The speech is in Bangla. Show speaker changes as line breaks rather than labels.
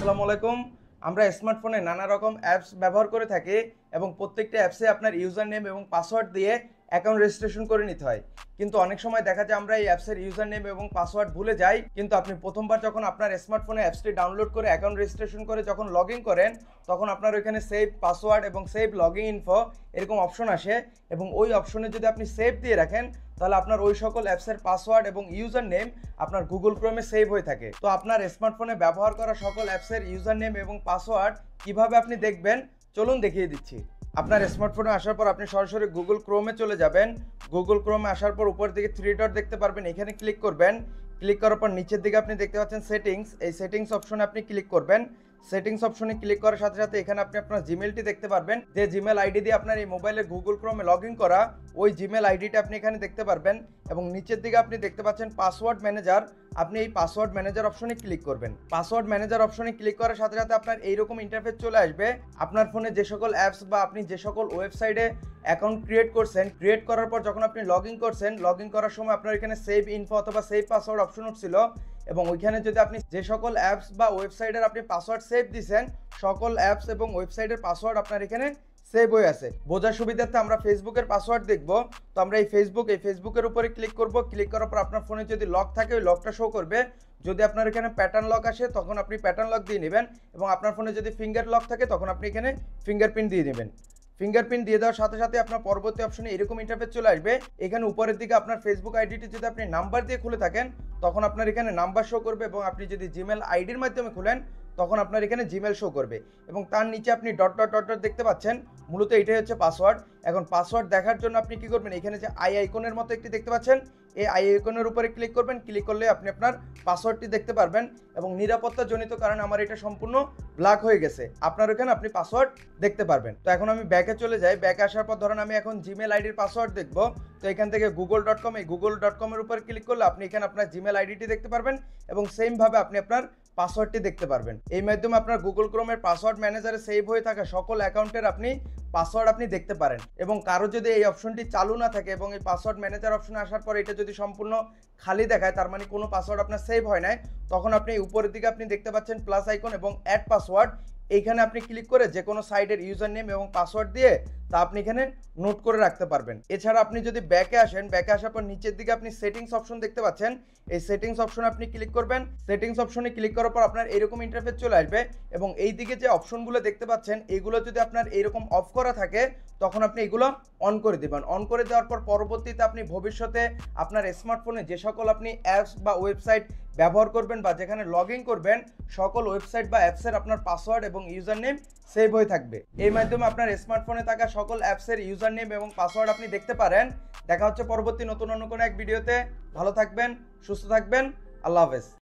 আসসালামু আলাইকুম। আমরা স্মার্টফোনে নানা রকম অ্যাপস ব্যবহার করে থাকি এবং প্রত্যেকটা অ্যাপসে আপনার ইউজার নেম এবং পাসওয়ার্ড দিয়ে অ্যাকাউন্ট রেজিস্ট্রেশন করে নিতে হয়। কিন্তু অনেক সময় দেখা যায় আমরা এই অ্যাপসের ইউজার নেম এবং পাসওয়ার্ড ভুলে যাই। কিন্তু আপনি প্রথমবার যখন আপনার স্মার্টফোনে অ্যাপসটি ডাউনলোড করে অ্যাকাউন্ট রেজিস্ট্রেশন করে যখন লগ ইন করেন, তখন আপনার ওইখানে সেভ পাসওয়ার্ড এবং সেভ লগ ইন ইনফো এরকম অপশন আসে এবং ওই অপশনে যদি আপনি সেভ দিয়ে রাখেন, তাহলে আপনার ওই সকল অ্যাপসের পাসওয়ার্ড এবং ইউজার নেম আপনার গুগল ক্রোমে সেভ হয়ে থাকে। তো আপনার স্মার্টফোনে ব্যবহার করা সকল অ্যাপসের ইউজার নেম এবং পাসওয়ার্ড কিভাবে আপনি দেখবেন, চলুন দেখিয়ে দিচ্ছি। আপনার স্মার্টফোনে আসার পর আপনি সরাসরি গুগল ক্রোমে চলে যাবেন। গুগল ক্রোমে আসার পর উপর দিকে থ্রি ডট দেখতে পারবেন, এখানে ক্লিক করবেন। ক্লিক করার পর নিচের দিকে আপনি দেখতে পাচ্ছেন সেটিংস, এই সেটিংস অপশনে আপনি ক্লিক করবেন। সেটিংস অপশনে ক্লিক করার সাথে সাথে এখানে আপনি আপনার জিমেলটি দেখতে পারবেন, যে জিমেল আইডি দিয়ে আপনার এই মোবাইলে গুগল ক্রোমে লগ ইন করা, ওই জিমেল আইডিটা আপনি এখানে দেখতে পারবেন। এবং নিচের দিকে আপনি দেখতে পাচ্ছেন পাসওয়ার্ড ম্যানেজার, আপনি এই পাসওয়ার্ড ম্যানেজার অপশনে ক্লিক করবেন। পাসওয়ার্ড ম্যানেজার অপশনে ক্লিক করার সাথে সাথে আপনার এইরকম ইন্টারফেস চলে আসবে। আপনার ফোনে যে সকল অ্যাপস বা আপনি যে সকল ওয়েবসাইটে অ্যাকাউন্ট ক্রিয়েট করছেন, ক্রিয়েট করার পর যখন আপনি লগ ইন করছেন, লগ ইন করার সময় আপনার এখানে সেভ ইনফো অথবা সেভ পাসওয়ার্ড অপশন উঠছিল এবং ওইখানে যদি আপনি যে সকল অ্যাপস বা ওয়েবসাইটের আপনি পাসওয়ার্ড সেভ দিয়েছেন, সকল অ্যাপস এবং ওয়েবসাইটের পাসওয়ার্ড আপনার এখানে সেভ হয়ে আছে। বোঝার সুবিধার্থে আমরা ফেসবুকের পাসওয়ার্ড দেখব। তো আমরা এই ফেসবুকের উপরে ক্লিক করব। ক্লিক করার পর আপনার ফোনে যদি লক থাকে ওই লকটা শো করবে। যদি আপনার এখানে প্যাটার্ন লক আসে তখন আপনি প্যাটার্ন লক দিয়ে নেবেন এবং আপনার ফোনে যদি ফিঙ্গার লক থাকে তখন আপনি এখানে ফিঙ্গারপ্রিন্ট দিয়ে নেবেন। ফিঙ্গারপ্রিন্ট দিয়ে দেওয়ার সাথে সাথে আপনার পরবর্তী অপশনে এরকম ইন্টারফেস চলে আসবে। এখানে উপরের দিকে আপনার ফেসবুক আইডিটি যদি আপনি নাম্বার দিয়ে খুলে থাকেন, তখন আপনার এখানে নাম্বার শো করবে এবং আপনি যদি জিমেল আইডির মাধ্যমে খুলেন, তখন আপনার এখানে জিমেল শো করবে এবং তার নিচে আপনি ডট ডট ডট ডট দেখতে পাচ্ছেন। মূলত এটাই হচ্ছে পাসওয়ার্ড। এখন পাসওয়ার্ড দেখার জন্য আপনি কি করবেন, এখানে যে আই আইকনের মতো একটি দেখতে পাচ্ছেন, এই আই আইকনের উপরে ক্লিক করবেন। ক্লিক করলে আপনি আপনার পাসওয়ার্ডটি দেখতে পারবেন এবং নিরাপত্তাজনিত কারণে আমার এটা সম্পূর্ণ ব্ল্যাক হয়ে গেছে, আপনার ওখানে আপনি পাসওয়ার্ড দেখতে পারবেন। তো এখন আমি ব্যাকে চলে যাই। ব্যাকে আসার পর ধরেন আমি এখন জিমেল আইডির পাসওয়ার্ড দেখব। তো এখান থেকে গুগল.com, এই গুগল.com-এর উপর ক্লিক করলে আপনি এখানে আপনার জিমেল আইডিটি দেখতে পারবেন এবং সেমভাবে আপনি আপনার পাসওয়ার্ডটি দেখতে পারবেন। এই মাধ্যমে আপনার গুগল ক্রোমের পাসওয়ার্ড ম্যানেজারে সেভ হয়ে থাকা সকল অ্যাকাউন্টের আপনি পাসওয়ার্ড আপনি দেখতে পারেন। এবং কারো যদি এই অপশনটি চালু না থাকে এবং এই পাসওয়ার্ড ম্যানেজার অপশনে আসার পর এটা যদি সম্পূর্ণ খালি দেখায়, তার মানে কোনো পাসওয়ার্ড আপনার সেভ হয় নাই, তখন আপনি উপরের দিকে আপনি দেখতে পাচ্ছেন প্লাস আইকন এবং অ্যাড পাসওয়ার্ড, এইখানে আপনি ক্লিক করে যে কোনো সাইটের ইউজার নেম এবং পাসওয়ার্ড দিয়ে তা আপনি এখানে নোট করে রাখতে পারবেন। এছাড়া আপনি যদি ব্যাকে আসেন, ব্যাকে আসার পর নিচের দিকে আপনি সেটিংস অপশন দেখতে পাচ্ছেন, এই সেটিংস অপশনে আপনি ক্লিক করবেন। সেটিংস অপশনে ক্লিক করার পর আপনার এরকম ইন্টারফেস চলে আসবে এবং এই দিকে যে অপশনগুলো দেখতে পাচ্ছেন, এগুলো যদি আপনার এরকম অফ করা থাকে, তখন আপনি এগুলো অন করে দেবেন। অন করে দেওয়ার পর পরবর্তীতে আপনি ভবিষ্যতে আপনার স্মার্টফোনে যে সকল আপনি অ্যাপস বা ওয়েবসাইট ব্যবহার করবেন বা যেখানে লগ ইন করবেন, সকল ওয়েবসাইট বা অ্যাপসের আপনার পাসওয়ার্ড এবং ইউজার নেম সেভ হয়ে থাকবে। এই মাধ্যমে আপনার স্মার্টফোনে থাকা সকল অ্যাপসের ইউজার নেম এবং পাসওয়ার্ড আপনি দেখতে পারেন। দেখা হচ্ছে পরবর্তী নতুন অন্য কোনো এক ভিডিওতে। ভালো থাকবেন, সুস্থ থাকবেন, আল্লাহ হাফেজ।